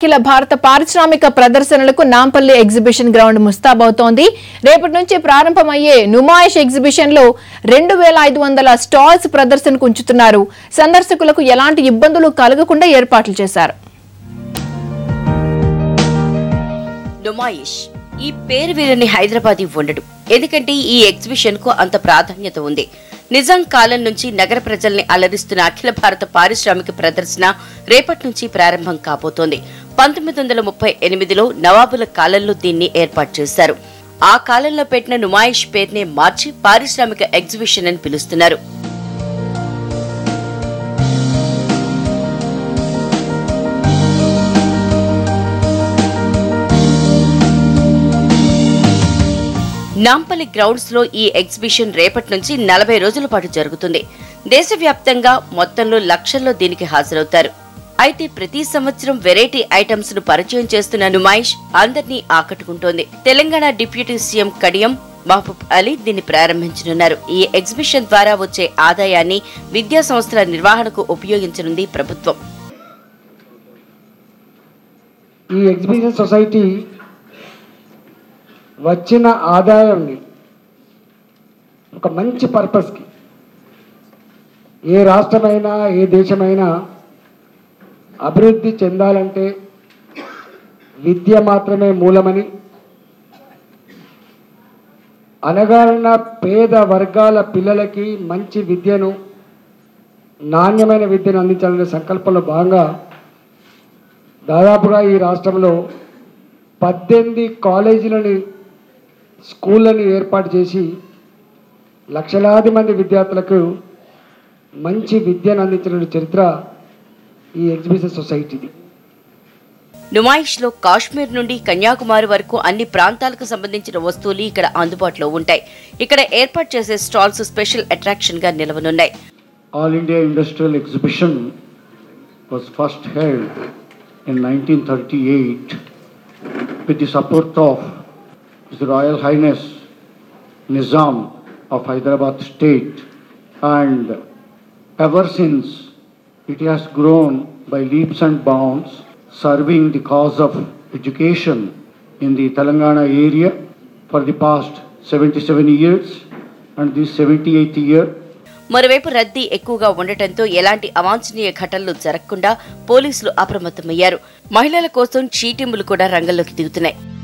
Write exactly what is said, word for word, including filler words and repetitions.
అఖిల భారత పారిశ్రామిక ప్రదర్శనలకు నాంపల్లి ఎగ్జిబిషన్ గ్రౌండ్ ముస్తాబవుతోంది. రేపటి నుంచి ప్రారంభమయ్యే నుమాయిష్ ఎగ్జిబిషన్ లో రెండు వేల ఐదు వందల స్టాల్స్ ప్రదర్శనకు ఉంచుతున్నారు. సందర్శకులకు ఎలాంటి ఇబ్బందులు కలగకుండా ఏర్పాట్లు చేశారు. నుమాయిష్ ఈ పేరు వీరిని హైదరాబాదీ ఉండడు. ఎందుకంటే ఈ ఎగ్జిబిషన్ కు అంత ప్రాధాన్యత ఉంది. నిజాం కాలం నుంచి నగర ప్రజల్ని అలరిస్తున్న అఖిల భారత పారిశ్రామిక ప్రదర్శన రేపటి నుంచి ప్రారంభం కాబోతోంది. పంతొమ్మిది వందల ముప్పై ఎనిమిదిలో నవాబుల కాలంలో దీన్ని ఏర్పాటు చేశారు. ఆ కాలంలో పెట్టిన నుమాయిష్ పేరునే మార్చి పారిశ్రామిక ఎగ్జిబిషన్ అని పిలుస్తున్నారు. నాంపల్లి గ్రౌండ్స్ లో ఈ ఎగ్జిబిషన్ రేపటి నుంచి నలభై రోజుల పాటు జరుగుతుంది. దేశవ్యాప్తంగా మొత్తంలో లక్షల్లో దీనికి హాజరవుతారు. అయితే ప్రతి సంవత్సరం వెరైటీ ఐటమ్స్ ను పరిచయం చేస్తున్న నుమాయిష్ అందరినీ ఆకట్టుకుంటోంది. తెలంగాణ డిప్యూటీ సీఎం కడియం మహబూబ్ అలీ దీన్ని ప్రారంభించనున్నారు. ఈ ఎగ్జిబిషన్ ద్వారా వచ్చే ఆదాయాన్ని విద్యా సంస్థల నిర్వహణకు ఉపయోగించనుంది ప్రభుత్వం. ఈ ఎగ్జిబిషన్ సొసైటీ వచ్చిన ఆదాయాన్ని ఒక మంచి పర్పస్కి, ఏ రాష్ట్రమైనా ఏ దేశమైనా అభివృద్ధి చెందాలంటే విద్య మాత్రమే మూలమని, అనగారిన పేద వర్గాల పిల్లలకి మంచి విద్యను, నాణ్యమైన విద్యను అందించాలనే సంకల్పంలో భాగంగా దాదాపుగా ఈ రాష్ట్రంలో పద్దెనిమిది కాలేజీలని, స్కూళ్ళని ఏర్పాటు చేసి లక్షలాది మంది విద్యార్థులకు మంచి విద్యను అందించిన చరిత్ర ఈ ఎగ్జిబిషన్ సొసైటీది. నుమాయిష్ లో కాశ్మీర్ నుండి కన్యాకుమారి వరకు అన్ని ప్రాంతాలకు సంబంధించిన వస్తువులు ఇక్కడ అందుబాటులో ఉంటాయి. ఇక్కడ ఏర్పాటు చేసే స్టాల్స్ స్పెషల్ అట్రాక్షన్ గా నిలవనున్నాయి. All India industrial exhibition was first held in nineteen thirty eight with the support of His Royal Highness Nizam of Hyderabad state, and ever since it has grown by leaps and bounds, serving the cause of education in the Telangana area for the past seventy-seven years, and this seventy-eighth year. మరోవైపు రద్దీ ఎక్కువగా ఉండటంతో ఎలాంటి అవాంఛనీయ ఘటనలు జరగకుండా పోలీసులు అప్రమత్తమయ్యారు. మహిళల కోసం చీటింపులు కూడా రంగంలోకి దిగుతున్నాయి.